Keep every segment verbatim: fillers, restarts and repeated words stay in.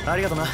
ありがとな。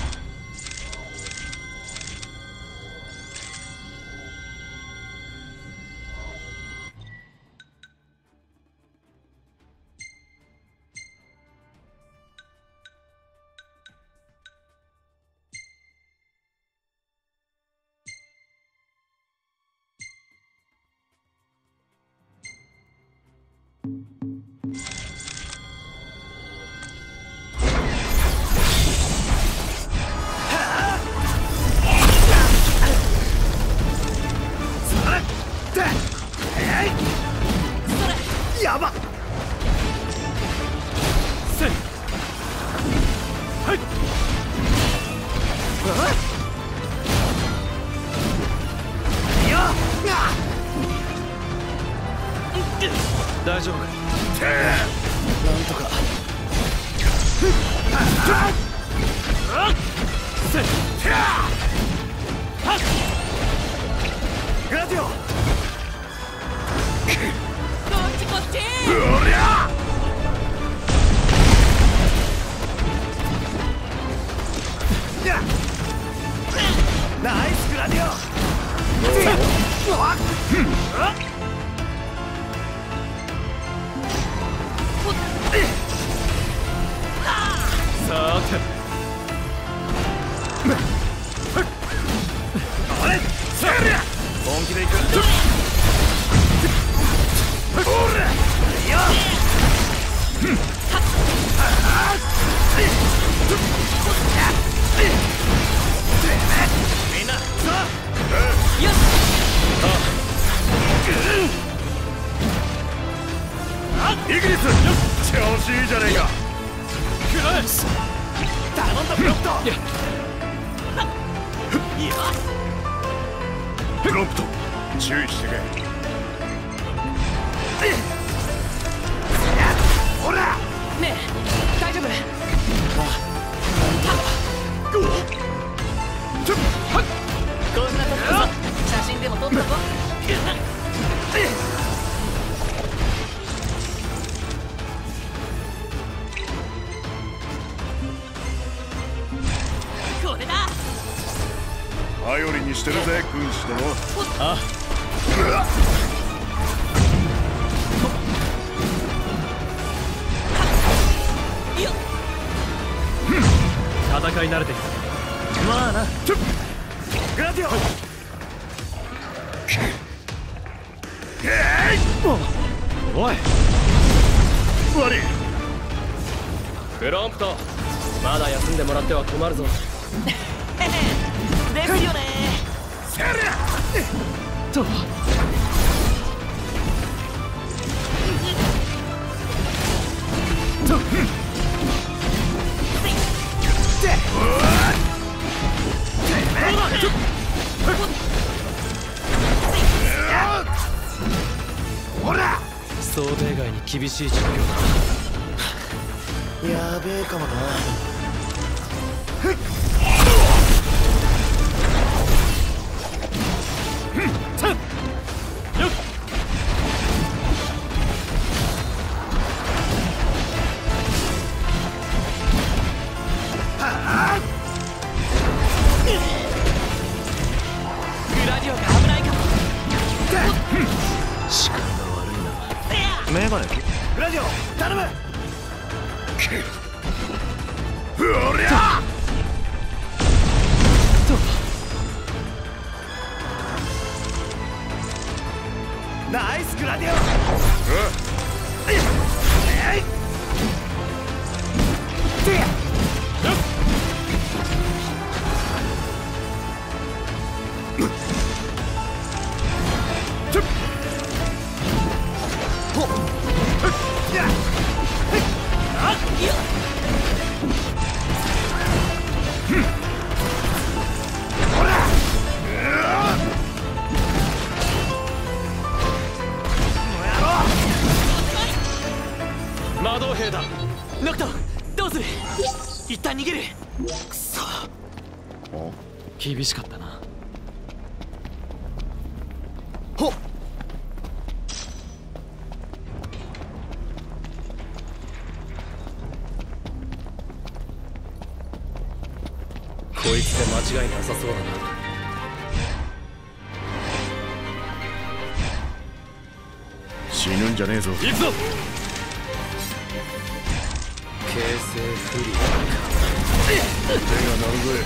やばっ。せっはい。よっ。大丈夫か。なんとか。せっグラディオ。 こっち。 おりゃ。ナイスグラディオ。さてあれ本気でいく。おらよっ。みんなさあ。よし。イギリス調子いいじゃねえか。クライス頼んだ。ブロックト。いやブロックト注意してけ。ほらねえ大丈夫。こんなとここそ写真でも撮ったぞ。これだ。 頼りにしてるぜ軍師殿。 あ戦い慣れてる。まあな。グラディオ。おい悪い。クロンプトまだ休んでもらっては困るぞ。 ですよね。 せりゃととほら想定外に厳しい状況だ。やべえかもな。 グラディオが危ないかも。 視界が悪いな。メガネグラディオ頼む。おりゃナイスグラディオ。えいてや魔導兵だ。 ノクトどうする。一旦逃げる。 くそ厳しかったな。ほっ違いなさそうだな。 死ぬんじゃねえぞ。 行くぞ。形勢不利。 手が鳴るぜ。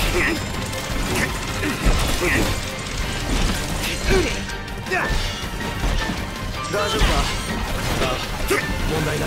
大丈夫か？ああ、問題ない。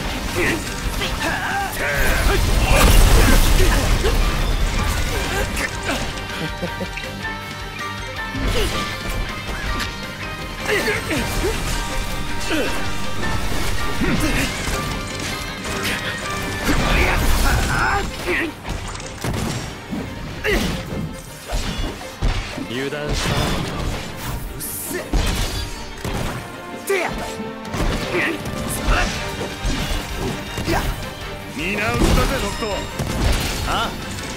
油断したな。うっせ。てや。 見直すだぜドクト。 ああ。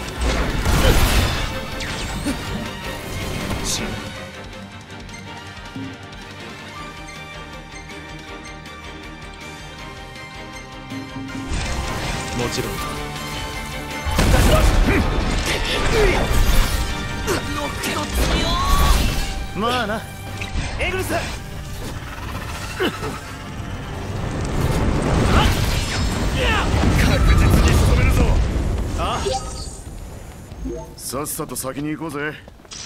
もちろんだ。まあな、エグルス。 確実に仕留めるぞ。 ああ、 さっさと先に行こうぜ。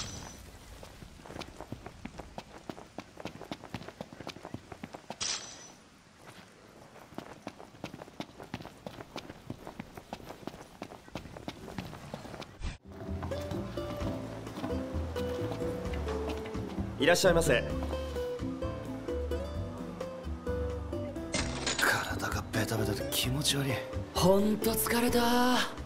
いらっしゃいませ。 体がベタベタで気持ち悪い。 ほんと疲れた。